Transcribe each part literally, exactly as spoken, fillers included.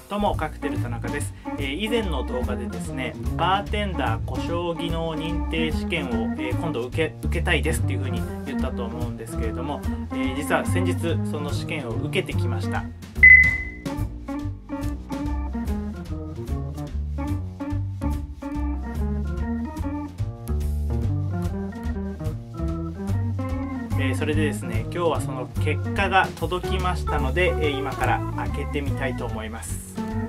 どうもカクテル田中です。えー、以前の動画でですね、バーテンダー故障技能認定試験を、えー、今度受け受けたいですっていう風に言ったと思うんですけれども、えー、実は先日その試験を受けてきました。えー、それでですね、今日はその結果が届きましたので、えー、今から開けてみたいと思います。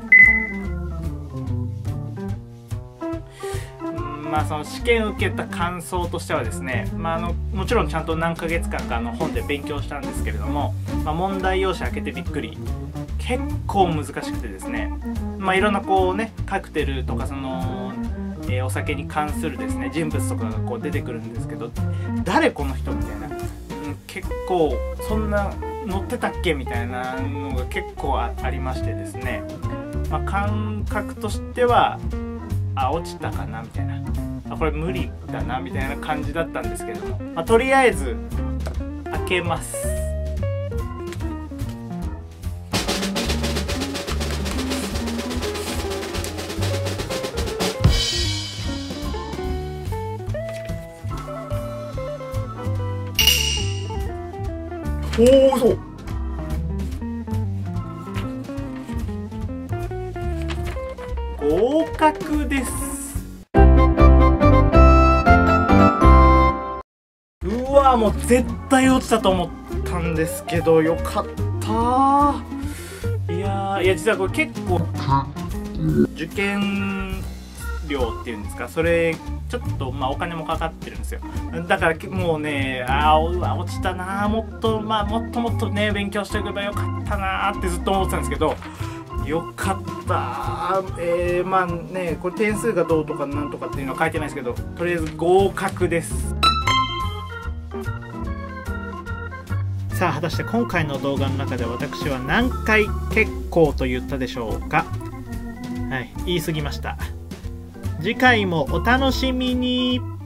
まあ、その試験受けた感想としてはですね、まあ、あのもちろんちゃんと何ヶ月間かあの本で勉強したんですけれども、まあ、問題用紙開けてびっくり、結構難しくてですね、まあ、いろんなこうねカクテルとかその、えー、お酒に関するですね人物とかがこう出てくるんですけど、誰この人みたいな、うん、結構そんな載ってたっけみたいなのが結構 あ, ありましてですね、まあ、感覚としてはあ落ちたかなみたいな、あこれ無理だなみたいな感じだったんですけども、まあ、とりあえず開けます。おお、そう合格です。うわもう絶対落ちたと思ったんですけど、よかったー。いやー、いや実はこれ結構受験料っていうんですか、それちょっとまあお金もかかってるんですよ。だからもうね、あーうわ落ちたなー、もっとまあもっともっとね勉強しておけばよかったなーってずっと思ってたんですけど、よかったー。えー、まあねこれ点数がどうとかなんとかっていうのは書いてないですけど、とりあえず合格です。さあ果たして今回の動画の中で私は何回結構と言ったでしょうか。はい、言い過ぎました。次回もお楽しみに。